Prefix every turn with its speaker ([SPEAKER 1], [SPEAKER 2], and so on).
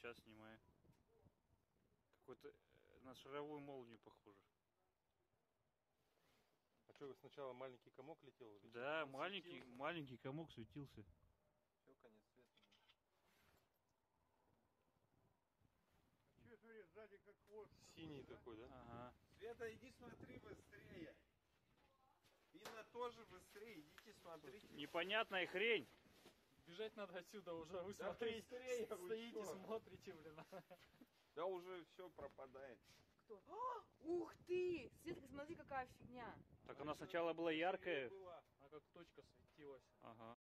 [SPEAKER 1] сейчас снимаю. Какой-то на шаровую молнию похоже.
[SPEAKER 2] А что, сначала маленький комок летел? Или
[SPEAKER 1] Да,
[SPEAKER 2] он
[SPEAKER 1] маленький комок светился.
[SPEAKER 2] Все, конец света.
[SPEAKER 3] Че, смотри, сзади как хвост.
[SPEAKER 2] Синий такой, да?
[SPEAKER 1] Ага.
[SPEAKER 4] Света, иди смотри быстрее. Инна тоже быстрее, идите смотрите.
[SPEAKER 1] Непонятная хрень.
[SPEAKER 5] Бежать надо отсюда уже, вы
[SPEAKER 4] Да
[SPEAKER 5] смотрите,
[SPEAKER 4] быстрее, вы
[SPEAKER 5] стоите,
[SPEAKER 4] чё?
[SPEAKER 5] смотрите, блин.
[SPEAKER 4] Да уже все пропадает.
[SPEAKER 6] Кто? А, ух ты! Светка, смотри, какая фигня.
[SPEAKER 1] Так она сначала была яркая.
[SPEAKER 5] А как точка светилась.
[SPEAKER 1] Ага.